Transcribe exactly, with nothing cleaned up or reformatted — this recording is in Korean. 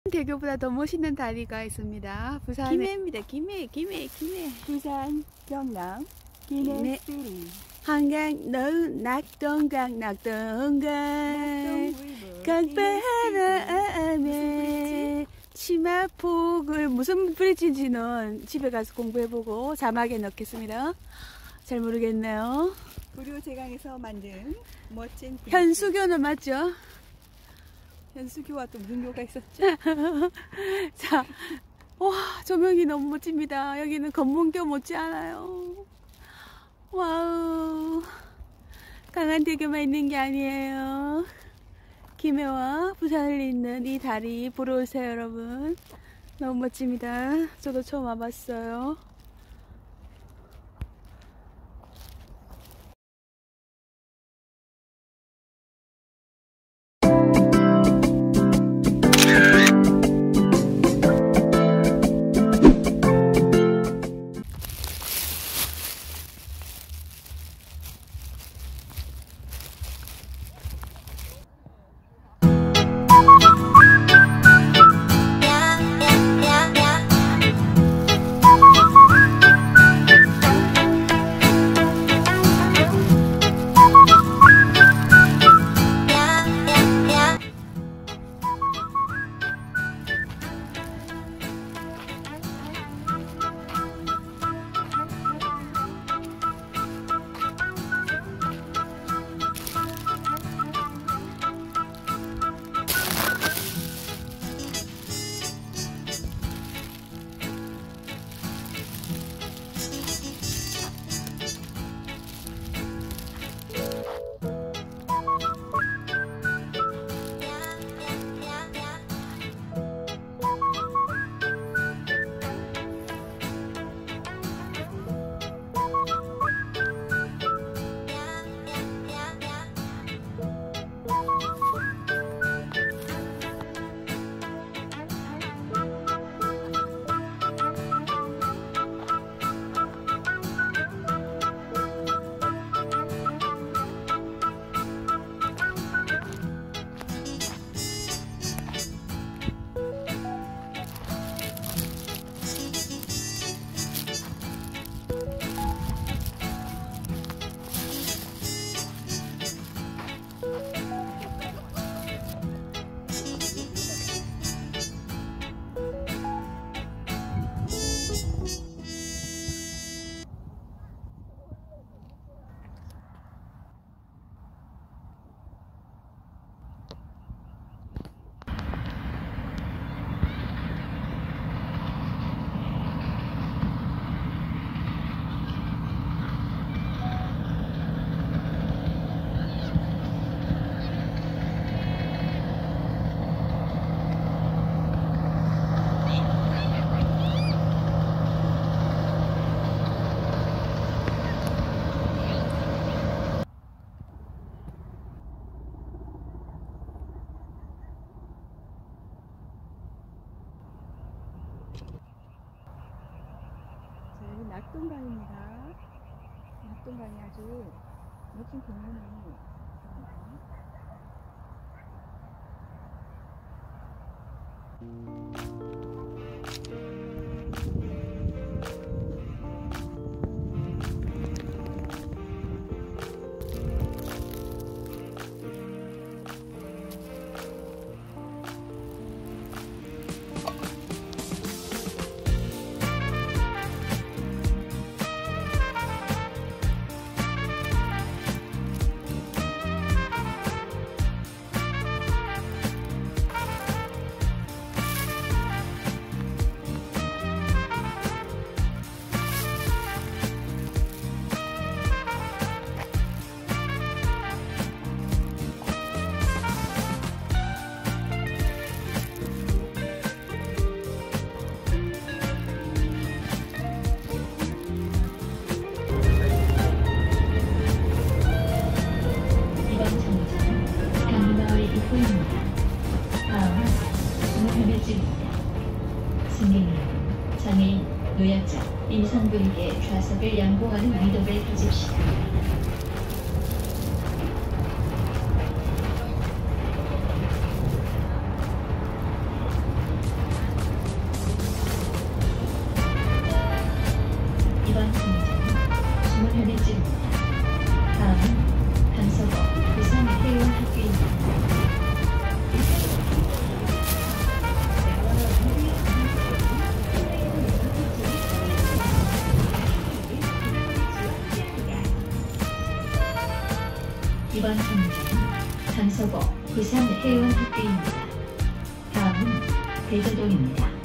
대교보다 더 멋있는 다리가 있습니다. 부산에 김해입니다. 김해, 김해, 김해. 부산, 경남, 기내시티. 한강, 너은, 낙동강, 낙동강. 강바람에 치마폭을 무슨 브릿지인지는 집에 가서 공부해보고 자막에 넣겠습니다. 잘 모르겠네요. 구룡제강에서 만든 멋진 브릿지. 현수교는 맞죠? 현수교와 또 무슨 교가 있었죠? 자, 와, 조명이 너무 멋집니다. 여기는 검문교 못지않아요. 와우, 강한대교만 있는 게 아니에요. 김해와 부산을 잇는 이 다리 보러 오세요, 여러분. 너무 멋집니다. 저도 처음 와봤어요. 낙동강입니다. 낙동강이 아주 멋진 공원이 장애인, 노약자, 임산부에게 좌석을 양보하는 의도를 가집시다. 대저도입니다.